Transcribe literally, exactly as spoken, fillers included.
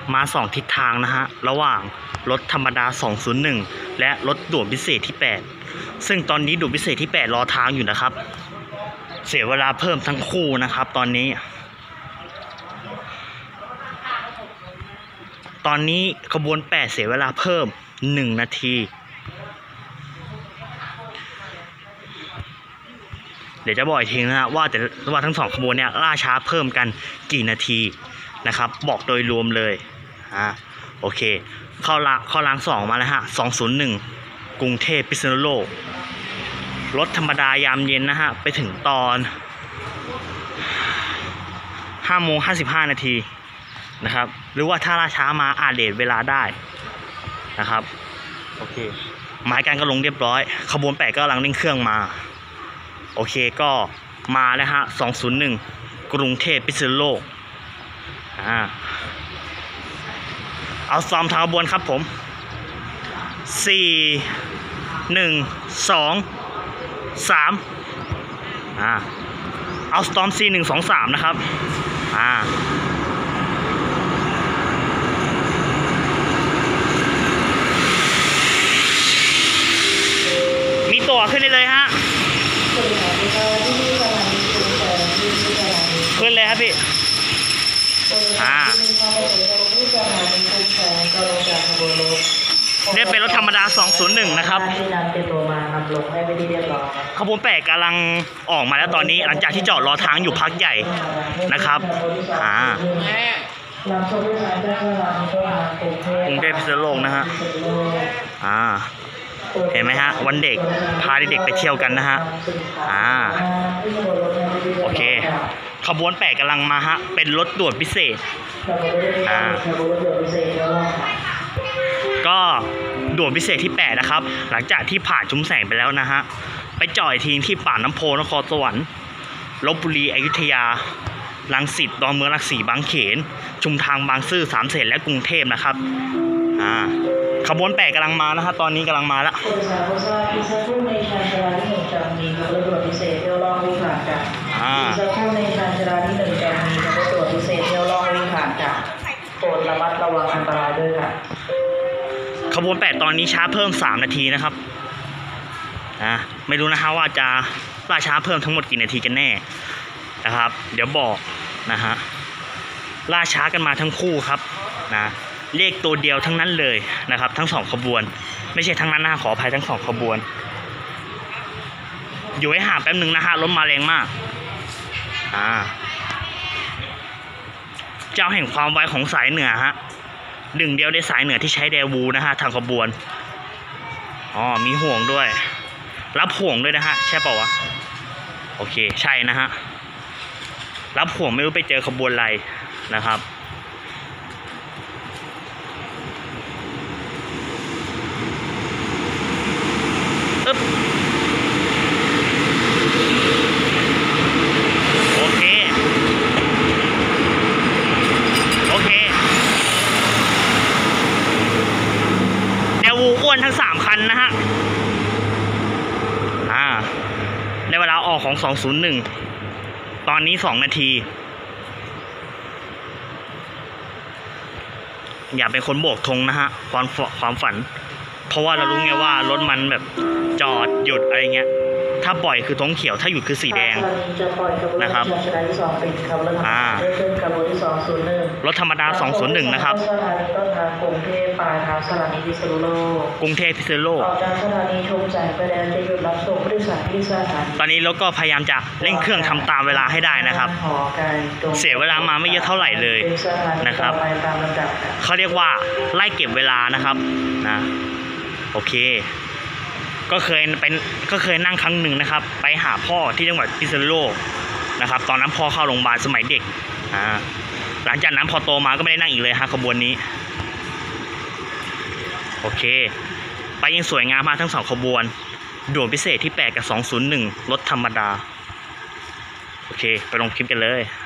มาสองทิศทางนะฮะระหว่างรถธรรมดาสองศูนย์หนึ่งและรถด่วนพิเศษที่แปดซึ่งตอนนี้ด่วนพิเศษที่แปดรอทางอยู่นะครับเสียเวลาเพิ่มทั้งคู่นะครับตอนนี้ตอนนี้ขบวนแปดเสียเวลาเพิ่มหนึ่งนาทีเดี๋ยวจะบอกอีกทีนะฮะว่าแต่ว่าทั้งสองขบวนเนี่ยล่าช้าเพิ่มกันกี่นาทีนะครับบอกโดยรวมเลยอ่าโอเคเข้าละเข้ารางสองมาแล้วฮะสองศูนย์หนึ่งกรุงเทพพิษณุโลกรถธรรมดายามเย็นนะฮะไปถึงตอนห้าโมงห้าสิบห้านาทีนะครับหรือว่าถ้าล่าช้ามาอาจเลทเวลาได้นะครับโอเคหมายการก็ลงเรียบร้อยขบวนแปดก็กำลังเร่งเครื่องมาโอเคก็มาแล้วฮะสองศูนย์หนึ่งกรุงเทพพิษณุโลกอ่าเอาซ้อมทางขบวนครับผมสี่หนึ่งสองสามอ่าเอาสตอมสี่หนึ่งสองสามนะครับอ่ามีตัวขึ้นได้เลยฮะขึ้นเลยครับพี่อ่าเนี่ยเป็นรถธรรมดาสองศูนย์หนึ่งนะครับขบวนแปดกำลังออกมาแล้วตอนนี้หลังจากที่จอดรอทางอยู่พักใหญ่นะครับอ่ากรุงเทพพิษณุโลกนะฮะอ่าเห็นไหมฮะวันเด็กพาเด็กๆไปเที่ยวกันนะฮะอ่าโอเคขบวนแปดกำลังมาฮะเป็นรถด่วนพิเศษอ่าก็ด่วนพิเศษที่แปดนะครับหลังจากที่ผ่านชุมแสงไปแล้วนะฮะไปจอดทีที่ป่าน้ำโพนครสวรรค์ลพบุรีอยุธยารังสิตดอนเมืองรังสีบางเขนชุมทางบางซื่อสามเสนและกรุงเทพนะครับอ่าขบวนแปดกำลังมานะฮะตอนนี้กำลังมาแล้วอ่าระมัดระวังอันตรายด้วยค่ะขบวนแปดตอนนี้ช้าเพิ่มสามนาทีนะครับอ่าไม่รู้นะฮะว่าจะล่าช้าเพิ่มทั้งหมดกี่นาทีกันแน่นะครับเดี๋ยวบอกนะฮะล่าช้ากันมาทั้งคู่ครับนะเลขตัวเดียวทั้งนั้นเลยนะครับทั้งสองขบวนไม่ใช่ทั้งนั้นนะขออภัยทั้งสองขบวนอยู่ให้ห่างแป๊บหนึ่งนะฮะรถมาแรงมากอ่าเจ้าแห่งความไวของสายเหนือฮะหนึ่งเดียวในสายเหนือที่ใช้แดวูนะฮะทางขบวนอ๋อมีห่วงด้วยรับห่วงด้วยนะฮะใช่เปล่าวะโอเคใช่นะฮะรับห่วงไม่รู้ไปเจอขบวนอะไรนะครับอึ๊บโอเคโอเคเดวูอ้วนทั้งสามคันนะฮะอ่าในเวลาออกของสองศูนย์หนึ่งตอนนี้สองนาทีอย่าเป็นคนโบกธงนะฮะความความฝันเพราะว่าเรารู้ไงว่ารถมันแบบจอดหยุดอะไรเงี้ยถ้าปล่อยคือธงเขียวถ้าหยุดคือสีแดงนะครับอ่ารถธรรมดาสองศูนย์หนึ่งนะครับกรุงเทพปลายทางสถานีพิษณุโลกกรุงเทพพิษณุโลกตอนนี้รถก็พยายามจะเร่งเครื่องทำตามเวลาให้ได้นะครับเสียเวลามาไม่เยอะเท่าไหร่เลยนะครับเขาเรียกว่าไล่เก็บเวลานะครับนะโอเคก็เคยเป็นก็เคยนั่งครั้งหนึ่งนะครับไปหาพ่อที่จังหวัดพิษณุโลกนะครับตอนนั้นพ่อเข้าโรงพยาบาลสมัยเด็กอ่าหลังจากนั้นพอโตมาก็ไม่ได้นั่งอีกเลยฮะขบวนนี้โอเคไปยังสวยงามมาทั้งสองขบวนด่วนพิเศษที่แปดกับสองศูนย์หนึ่งรถธรรมดาโอเคไปลงคลิปกันเลย